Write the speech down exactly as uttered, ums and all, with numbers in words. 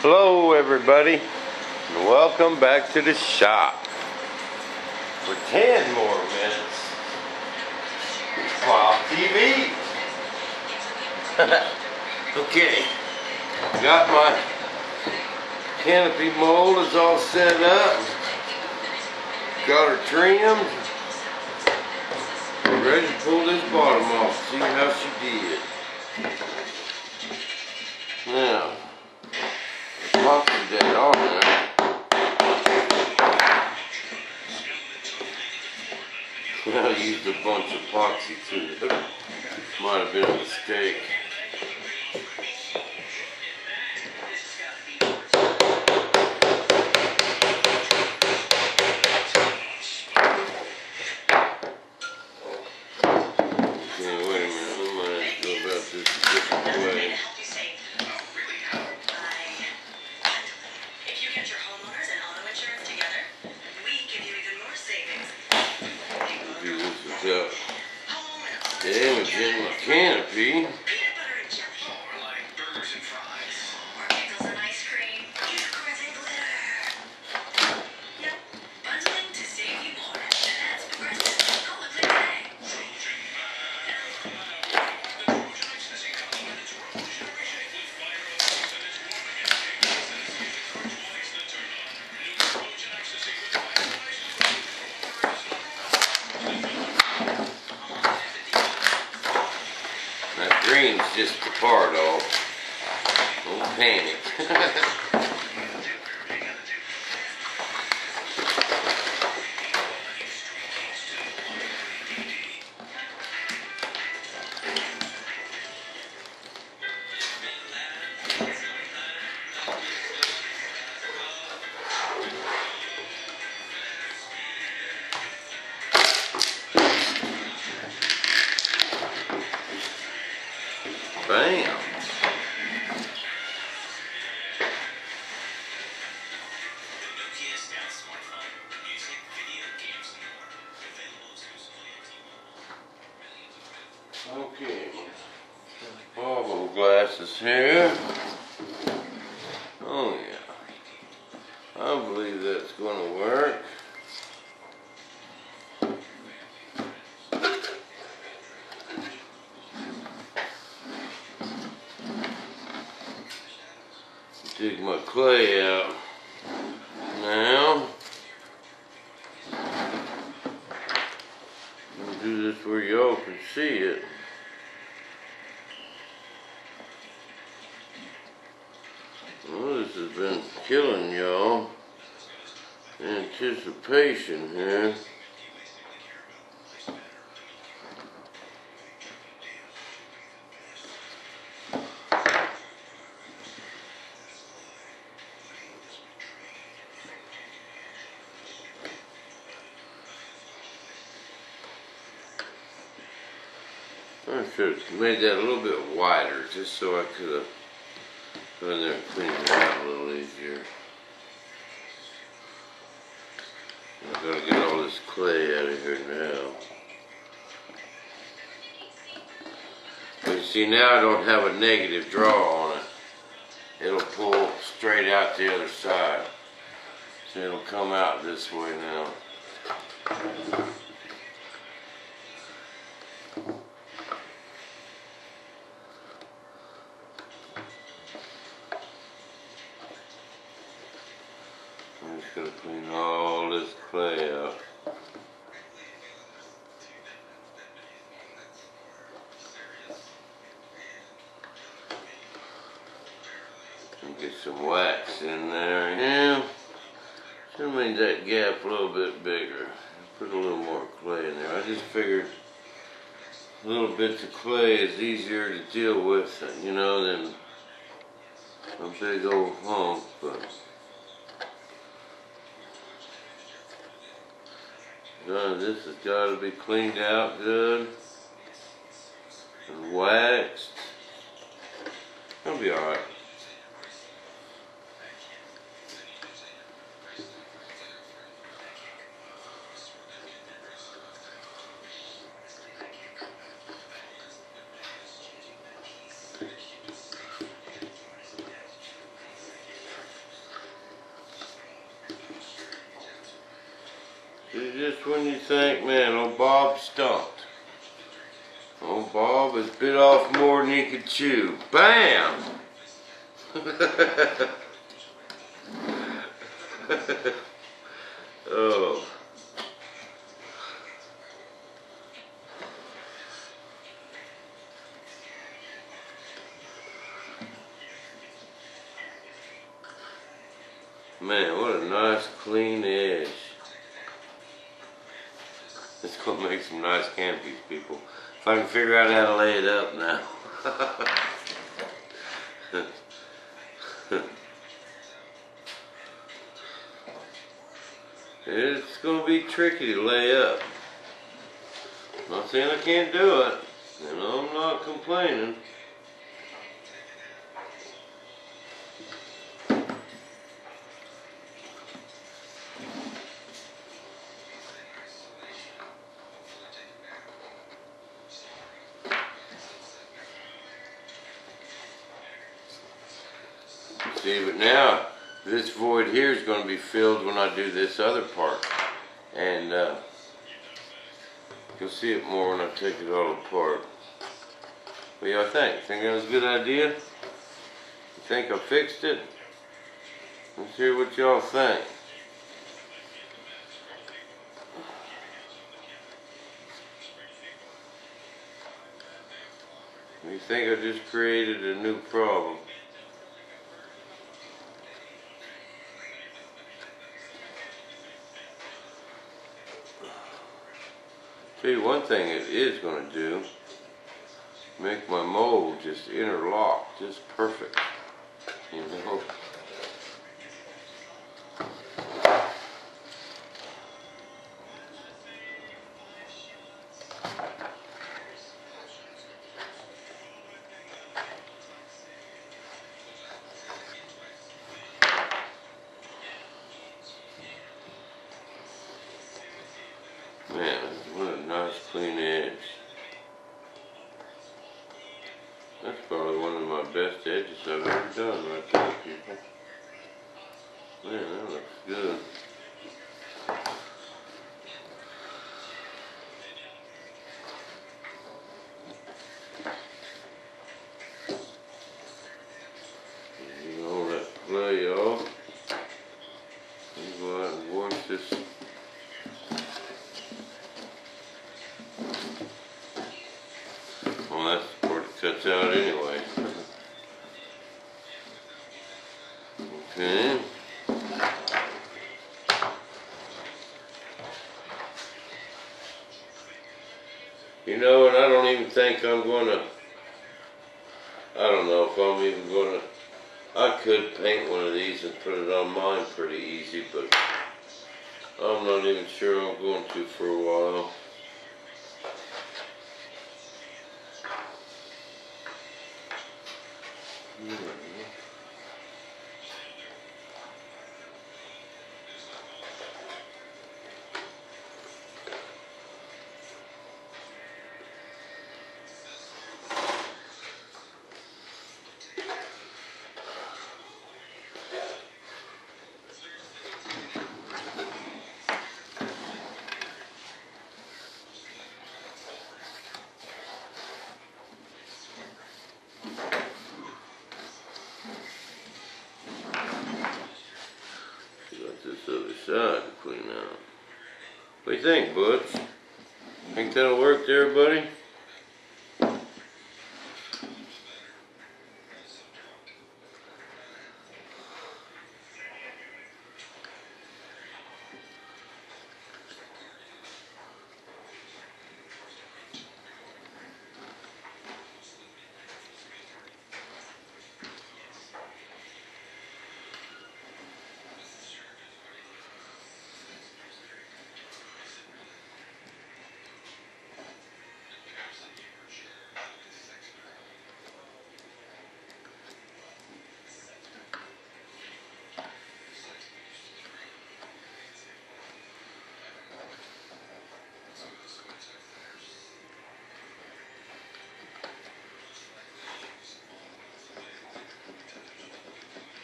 Hello everybody, and welcome back to the shop for ten more minutes. Wow, T V. Okay, got my canopy mold is all set up. Got her trimmed. Ready to pull this bottom off. See how she did. Now, epoxy that on there. I used a bunch of epoxy too. Might have been a mistake. Okay, wait a minute. I might have to go about this a different way. Up damage in my canopy. Green's just the part off. Don't panic. Bam. Okay. Bubble glasses here. Oh yeah. I believe that's going to work. Take my clay out now. I'll do this where y'all can see it. Well, this has been killing y'all. Anticipation here. I should have made that a little bit wider just so I could have gone in there and cleaned it out a little easier. I'm going to get all this clay out of here now. But you see, now I don't have a negative draw on it. It'll pull straight out the other side. So it'll come out this way now. I'm just going to clean all this clay out. And get some wax in there. Yeah. Should have made that gap a little bit bigger. Put a little more clay in there. I just figured little bits of clay is easier to deal with, you know, than a big old hump. But Uh, this has got to be cleaned out good and waxed. It'll be alright. just when you think, man, old Bob stumped. Old Bob has bit off more than he could chew. Bam! Oh. Man, what a nice clean edge. It's gonna make some nice canopies, people. If I can figure out how to lay it up now. It's gonna be tricky to lay up. I'm not saying I can't do it, and I'm not complaining. See, but now this void here is going to be filled when I do this other part, and uh, you'll see it more when I take it all apart. What do y'all think? Think that was a good idea? You think I fixed it? Let's hear what y'all think. You think I just created a new problem? Tell you one thing it is going to do, make my mold just interlock just perfect, you know. Man, what a nice clean edge. That's probably one of my best edges I've ever done right there, people. Man, that looks good. You know that play off. You go out and wash this. Well, that's where it cuts out anyway. Okay. You know, and I don't even think I'm gonna, I don't know if I'm even gonna, I could paint one of these and put it on mine pretty easy, but I'm not even sure I'm going to for a while. This other side to clean out. What do you think, Butch? Think that'll work there, buddy?